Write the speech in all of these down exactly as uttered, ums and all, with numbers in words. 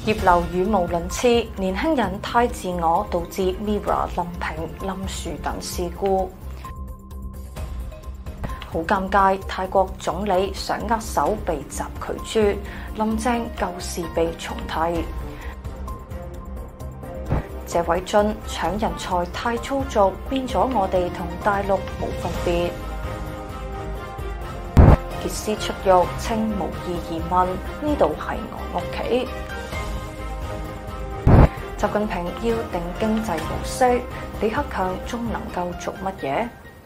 葉劉語無倫次，年輕人太自我，導致 Mirror 冧屏、冧樹等事故。好尷尬，泰國總理想握手被習拒絕，林鄭舊事被重提。謝偉俊搶人才太粗俗，變咗我哋同大陸冇分別。傑斯出獄稱無意移民，呢度係我屋企。習近平要定經濟模式，李克強仲能夠做乜嘢？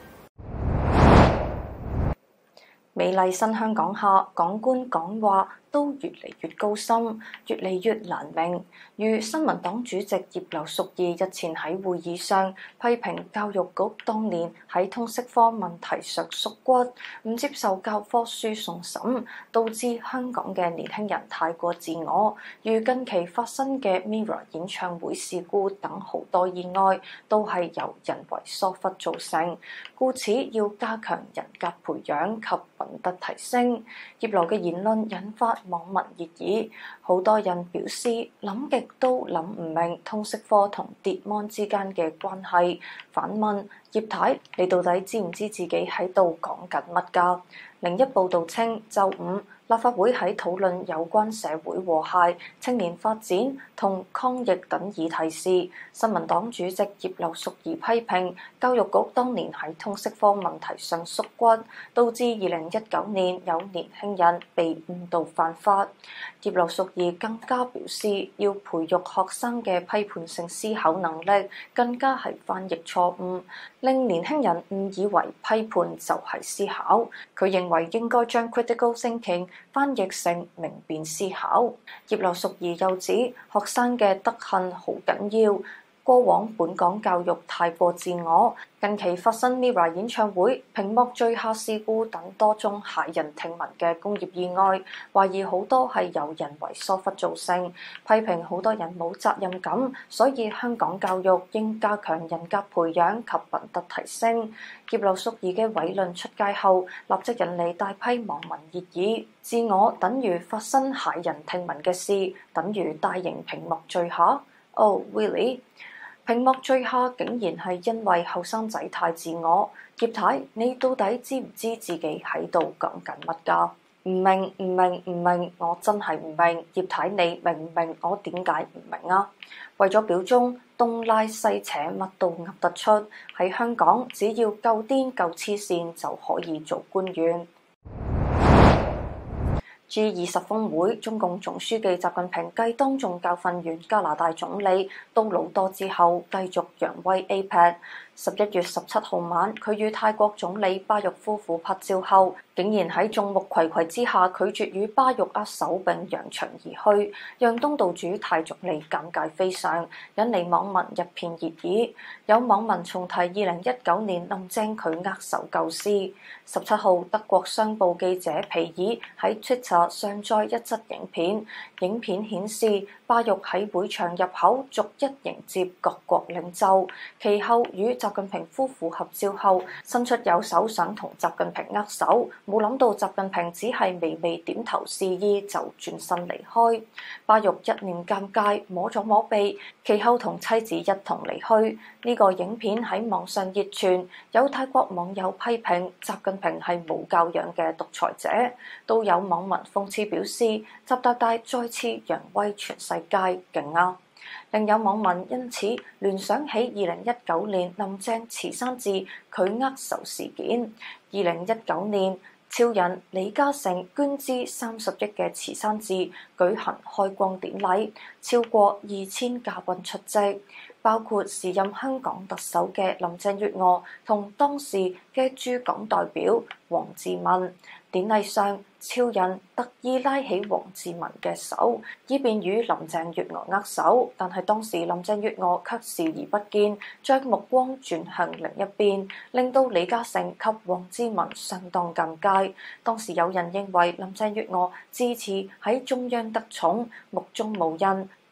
美麗新香港下，港官講話都越嚟越高深，越嚟越難明。如新民黨主席葉劉淑儀日前喺會議上批評教育局當年喺通識科問題上縮骨，唔接受教科書送審，導致香港嘅年輕人太過自我。如近期發生嘅 Mirror 演唱會事故等好多意外，都係由人為疏忽造成，故此要加強人格培養及品德提升。葉劉嘅言論引發網民熱議，好多人表示諗極都諗唔明通識科同 DeMon 之間嘅關係，反問葉太，你到底知唔知自己喺度講緊乜㗎？另一報道稱，週五立法會喺討論有關社會和諧、青年發展同抗疫等議題時，新民黨主席葉劉淑儀批評教育局當年喺通識科問題上縮骨，導致二零一九年有年輕人被誤導犯法。葉劉淑儀更加表示，要培育學生嘅批判性思考能力，更加係翻譯錯誤，令年輕人誤以為批判就係思考。佢認為應該將 critical thinking 翻譯成明辨思考。葉劉淑儀又指，學生嘅德行好緊要。過往本港教育太過自我，近期發生 Mirror 演唱會屏幕墜下事故等多宗駭人聽聞嘅工業意外，懷疑好多係由人為疏忽造成，批評好多人冇責任感，所以香港教育應加強人格培養及品德提升。葉劉淑儀嘅偉論出街後，立即引嚟大批網民熱議，自我等於發生駭人聽聞嘅事，等於大型屏幕墜下。Oh, really？屏幕墜下竟然係因為後生仔太自我。葉太，你到底知唔知自己喺度講緊乜㗎？唔明唔明唔明，我真係唔明。葉太，你明唔明我點解唔明啊？為咗表忠，東拉西扯乜都噏得出。喺香港，只要夠癲夠黐線就可以做官員。G 二十峰會，中共總書記習近平繼當眾教訓完加拿大總理杜魯多之後，繼續揚威 A P E C。十一月十七號晚，佢與泰國總理巴育夫婦拍照後，竟然喺眾目睽睽之下拒絕與巴育握手並揚長而去，讓東道主泰總理尷尬非常，引嚟網民一片熱議。有網民重提二零一九年林鄭佢握手舊事。十七號，德國商報記者皮爾喺 Twitter 上載一則影片，影片顯示巴育喺會場入口逐一迎接各國領袖，其後與習近平夫婦合照後，伸出右手想同習近平握手，冇諗到習近平只係微微點頭示意就轉身離開。巴育一臉尷尬，摸咗摸鼻，其後同妻子一同離去。呢、這個影片喺網上熱傳，有泰國網友批評習近平係冇教養嘅獨裁者，都有網民諷刺表示習大大再次揚威全世界，勁啊！另有網民因此聯想起二零一九年林鄭慈山寺拒握手事件。二零一九年，超人李嘉誠捐資三十億嘅慈山寺舉行開光典禮，超過二千嘉賓出席，包括時任香港特首嘅林鄭月娥同當時嘅駐港代表王志民。典禮上，超人特意拉起王志民嘅手，以便與林鄭月娥握手，但係當時林鄭月娥卻視而不見，將目光轉向另一邊，令到李嘉誠及王志民相當尷尬。當時有人認為林鄭月娥支持喺中央得寵，目中無人，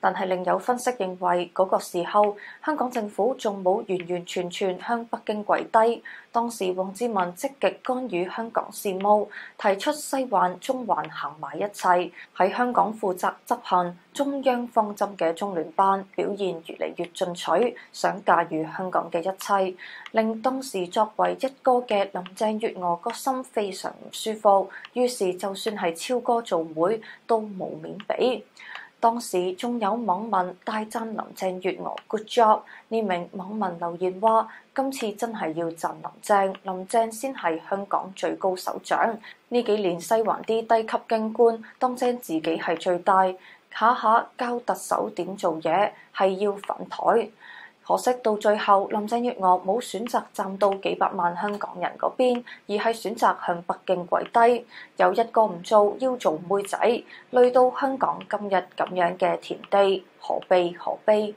但係另有分析認為，嗰個時候香港政府仲冇完完全全向北京跪低。當時王志民積極干預香港事務，提出西環、中環行埋一齊，喺香港負責執行中央方針嘅中聯辦表現越嚟越進取，想駕馭香港嘅一切，令當時作為一哥嘅林鄭月娥個心非常唔舒服。於是就算係超哥做妹都冇面俾。當時仲有網民大讚林鄭月娥 good job， 呢名網民留言話：今次真係要讚林鄭，林鄭先係香港最高首長。呢幾年西環啲低級京官當正自己係最大，下下教特首點做嘢，係要反台。可惜到最後，林鄭月娥冇選擇站到幾百萬香港人嗰邊，而係選擇向北京跪低。有一個唔做，要做妹仔，累到香港今日咁樣嘅田地，可悲可悲。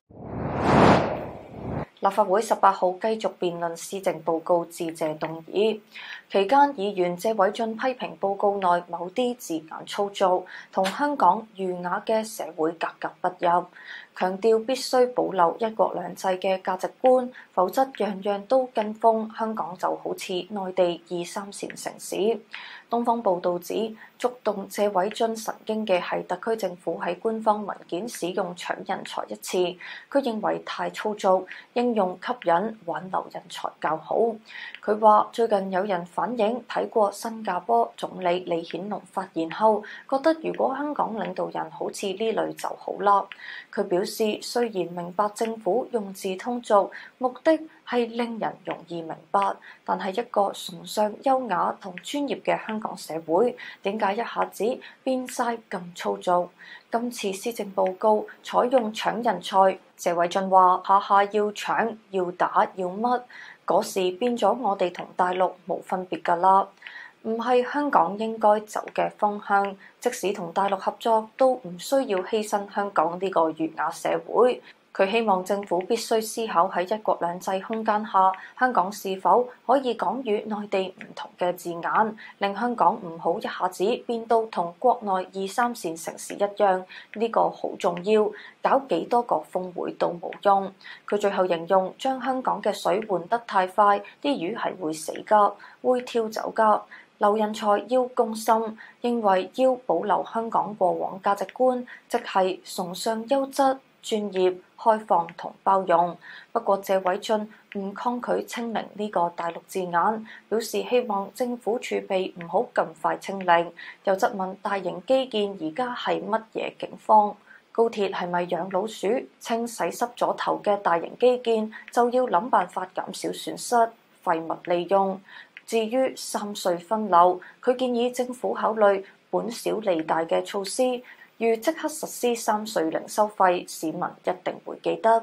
立法會十八號繼續辯論施政報告致謝動議，期間議員謝偉俊批評報告內某啲字眼粗糙，同香港儒雅嘅社會格格不入，強調必須保留一國兩制嘅價值觀，否則樣樣都跟風，香港就好似內地二三線城市。東方報導指，觸動謝偉俊神經嘅係特區政府喺官方文件使用搶人才一詞，佢認為太粗糙，應用吸引挽留人才較好。佢話最近有人反映睇過新加坡總理李顯龍發言後，覺得如果香港領導人好似呢類就好啦。佢表示雖然明白政府用字通俗，目的係令人容易明白，但係一個崇尚優雅同專業嘅香港社會，點解一下子變晒咁粗糙？今次施政報告採用搶人才，謝偉俊話下下要搶要打要乜，嗰時變咗我哋同大陸冇分別㗎啦，唔係香港應該走嘅方向。即使同大陸合作，都唔需要犧牲香港呢個儒雅社會。佢希望政府必須思考喺一國兩制空間下，香港是否可以講與內地唔同嘅字眼，令香港唔好一下子變到同國內二三線城市一樣，呢個好重要。搞幾多個峰會都冇用。佢最後形容將香港嘅水換得太快，啲魚係會死㗎，會跳走㗎。留人才要公心，認為要保留香港過往價值觀，即係崇尚優質、專業、開放同包容。不過謝偉俊唔抗拒清零呢個大陸字眼，表示希望政府儲備唔好咁快清零。又質問大型基建而家係乜嘢境況？高鐵係咪養老鼠？清洗濕咗頭嘅大型基建就要諗辦法減少損失，廢物利用。至於三隧分流，佢建議政府考慮本小利大嘅措施，如即刻實施三隧零收費，市民一定會記得。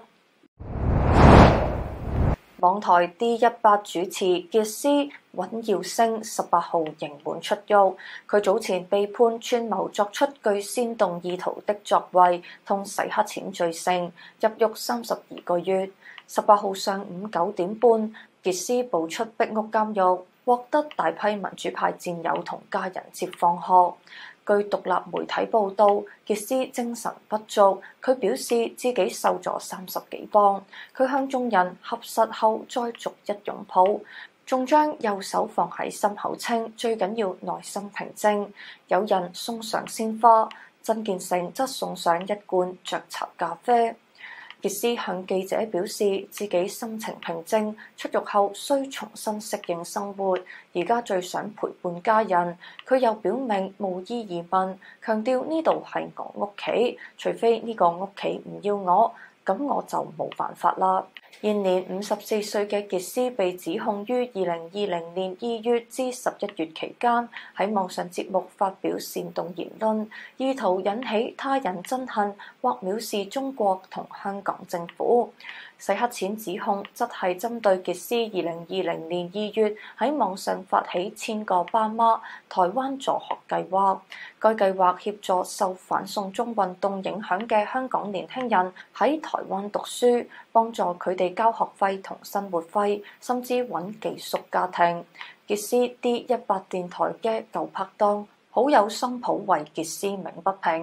網台 D 一百主持傑斯尹耀星十八號刑滿出獄，佢早前被判串謀作出具煽動意圖的作為同洗黑錢罪成，入獄三十二個月。十八號上午九點半，傑斯步出壁屋監獄，獲得大批民主派戰友同家人接放學。據獨立媒體報道，傑斯精神不足，佢表示自己瘦咗三十幾磅。佢向眾人合實後再逐一擁抱，仲將右手放喺心口稱最緊要內心平靜。有人送上鮮花，曾建成則送上一罐雀巢咖啡。傑斯向記者表示自己心情平靜，出獄後需重新適應生活，而家最想陪伴家人。佢又表明無意移民，強調呢度係我屋企，除非呢個屋企唔要我，咁我就冇辦法啦。現年五十四歲嘅傑斯被指控於二零二零年二月至十一月期間喺網上節目發表煽動言論，意圖引起他人憎恨或藐視中國同香港政府。洗黑錢指控則係針對傑斯二零二零年二月喺網上發起千個爸媽台灣助學計劃，該計劃協助受反送中運動影響嘅香港年輕人喺台灣讀書，幫助佢哋交學費同生活費，甚至揾寄宿家庭。傑斯 D 一百電台嘅舊拍檔好友桑普為傑斯鳴不平，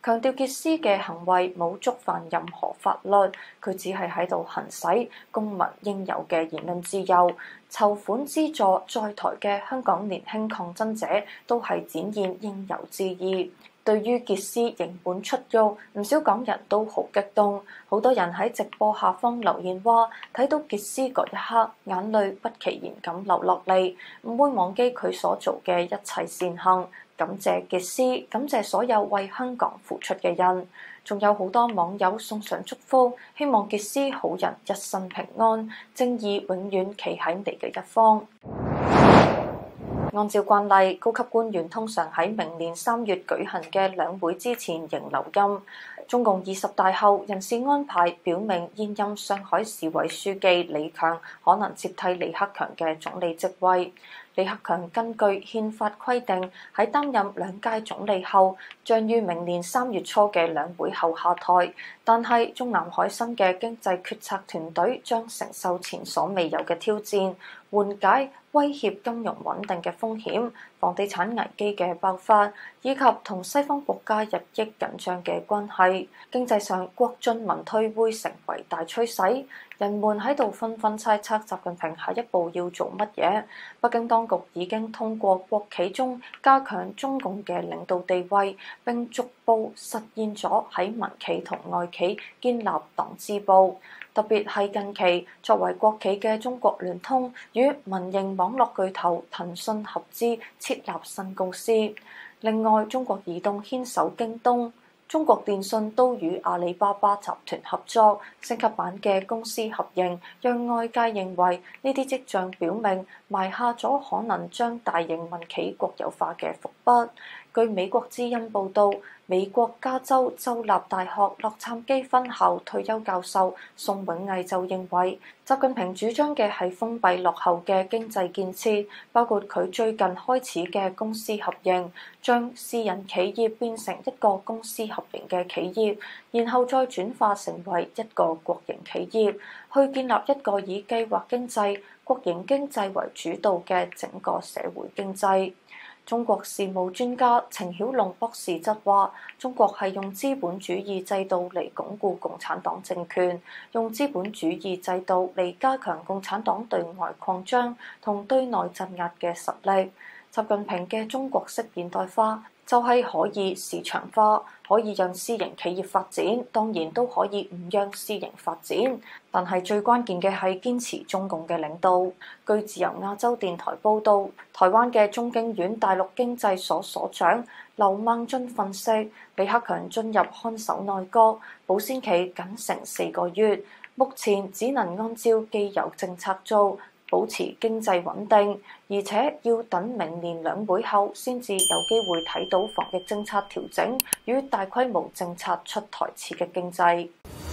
強調傑斯嘅行為冇觸犯任何法律，佢只係喺度行使公民應有嘅言論自由。籌款資助在台嘅香港年輕抗爭者都係展現應有之義。對於傑斯刑滿出獄，唔少港人都好激動，好多人喺直播下方留言話：睇到傑斯嗰一刻，眼淚不其然咁流落嚟，唔會忘記佢所做嘅一切善行。感謝傑斯，感謝所有為香港付出嘅人。仲有好多網友送上祝福，希望傑斯好人一生平安，正義永遠企喺你嘅一方。按照慣例，高級官員通常喺明年三月舉行嘅兩會之前仍留任。中共二十大後人事安排表明，現任上海市委書記李強可能接替李克強嘅總理職位。李克強根據憲法規定，喺擔任兩屆總理後，將於明年三月初嘅兩會後下台。但係中南海新嘅經濟決策團隊將承受前所未有嘅挑戰，緩解威脅金融穩定嘅風險、房地產危機嘅爆發，以及同西方國家日益緊張嘅關係。經濟上國進民退會成為大趨勢，人們喺度紛紛猜測習近平下一步要做乜嘢。北京當局已經通過國企中加強中共嘅領導地位，並逐步實現咗喺民企同外企建立黨支部。特別係近期，作為國企嘅中國聯通與民營網絡巨頭騰訊合資設立新公司。另外，中國移動牽手京東，中國電信都與阿里巴巴集團合作，升級版嘅公司合營，讓外界認為呢啲跡象表明埋下咗可能將大型民企國有化嘅伏筆。據美國之音報導，美國加州州立大學洛杉磯分校退休教授宋永毅就認為，習近平主張嘅係封閉落後嘅經濟建設，包括佢最近開始嘅公司合營，將私人企業變成一個公司合營嘅企業，然後再轉化成為一個國營企業，去建立一個以計劃經濟、國營經濟為主導嘅整個社會經濟。中國事務專家程曉龍博士則話：中國係用資本主義制度嚟鞏固共產黨政權，用資本主義制度嚟加強共產黨對外擴張同對內鎮壓嘅實力。習近平嘅中國式現代化就係可以市場化，可以讓私營企業發展，當然都可以唔讓私營發展。但係最關鍵嘅係堅持中共嘅領導。據自由亞洲電台報導，台灣嘅中經院大陸經濟所所長劉孟津分析，李克強進入看守內閣，保鮮期僅剩四個月，目前只能按照既有政策做，保持經濟穩定，而且要等明年兩會後先至有機會睇到防疫政策調整與大規模政策出台刺激經濟。